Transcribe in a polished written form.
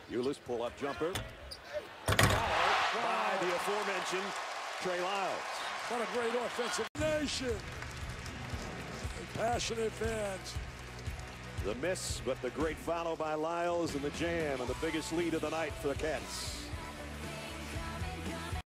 Ulis pull-up jumper. Followed by the aforementioned Trey Lyles. What a great offensive nation. A passionate fans. The miss, but the great follow by Lyles and the jam, and the biggest lead of the night for the Cats.